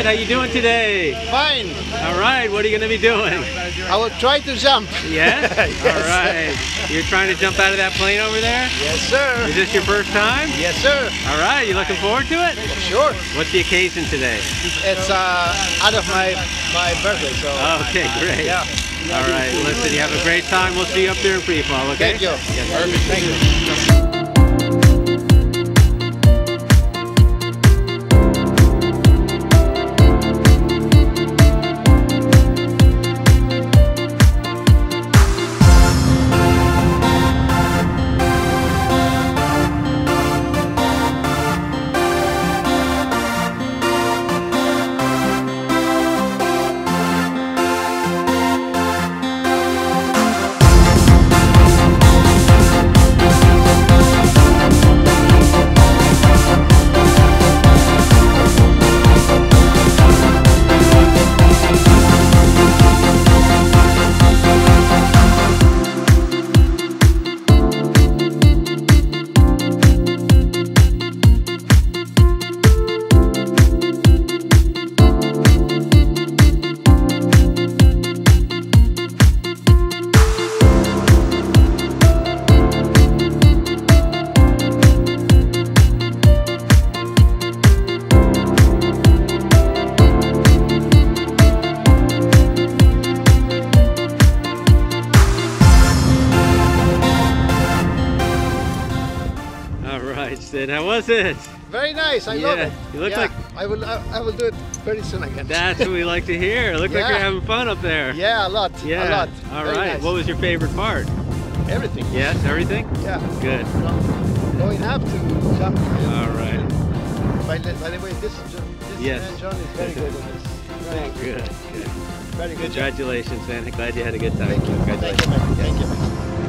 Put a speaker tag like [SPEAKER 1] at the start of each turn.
[SPEAKER 1] Sid, how you doing today?
[SPEAKER 2] Fine.
[SPEAKER 1] All right, what are you going to be doing?
[SPEAKER 2] I will try to jump.
[SPEAKER 1] Yes?
[SPEAKER 2] Yes.
[SPEAKER 1] All right. You're trying to jump out of that plane over there?
[SPEAKER 2] Yes, sir.
[SPEAKER 1] Is this your first time?
[SPEAKER 2] Yes, sir.
[SPEAKER 1] All right, you looking forward to it?
[SPEAKER 2] Sure.
[SPEAKER 1] What's the occasion today?
[SPEAKER 2] It's out of my birthday, so.
[SPEAKER 1] Okay, great.
[SPEAKER 2] Yeah.
[SPEAKER 1] All right, listen, you have a great time. We'll see you up there in free fall, okay?
[SPEAKER 2] Thank you.
[SPEAKER 1] Yes.
[SPEAKER 2] Perfect. Thank you.
[SPEAKER 1] Sid, how was it?
[SPEAKER 2] Very nice. I love it.
[SPEAKER 1] You look like
[SPEAKER 2] I will do it very soon again.
[SPEAKER 1] That's what we like to hear. Look like you're having fun up there.
[SPEAKER 2] Yeah, a lot.
[SPEAKER 1] Yeah.
[SPEAKER 2] A lot.
[SPEAKER 1] All
[SPEAKER 2] very
[SPEAKER 1] right.
[SPEAKER 2] Nice.
[SPEAKER 1] What was your favorite part?
[SPEAKER 2] Everything.
[SPEAKER 1] Yes, everything?
[SPEAKER 2] Yeah.
[SPEAKER 1] Good.
[SPEAKER 2] Going up to jump.
[SPEAKER 1] All right.
[SPEAKER 2] By the way, this man John is very good at this. Very
[SPEAKER 1] good.
[SPEAKER 2] Very good.
[SPEAKER 1] Congratulations, man. Glad you had a good time.
[SPEAKER 2] Thank you.
[SPEAKER 1] Congratulations.
[SPEAKER 2] Thank you, man. Thank you, man.